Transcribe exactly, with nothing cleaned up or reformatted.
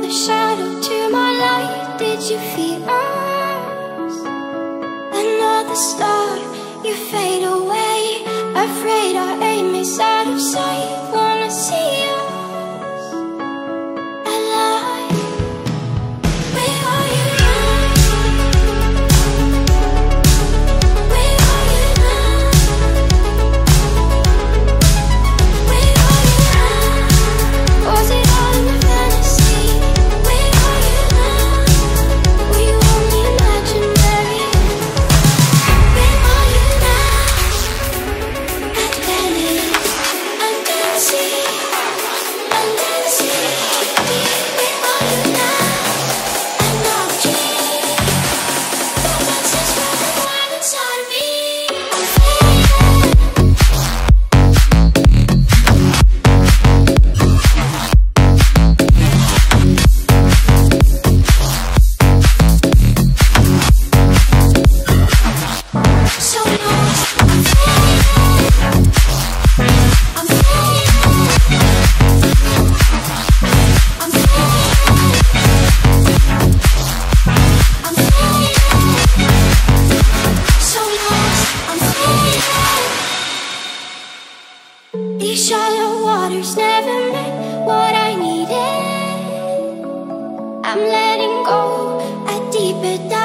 your shadow to my light. Did you feel us? Another star, you fade away. Afraid our aim is out of sight. Wanna see us alive. Where are you now? Where are you now? Where are you now? Was it all in a fantasy? Where are you now? Were you only imaginary? Where are you now? Atlantis, Andansi, Andansi. Where are you now? Anarchy. Romances running wild inside of me. I'm fading. So lost. I'm fading. I'm fading. I'm fading. I'm fading. So lost. I'm fading. These shallow waters never meant what I needed. I'm letting go at deeper dive.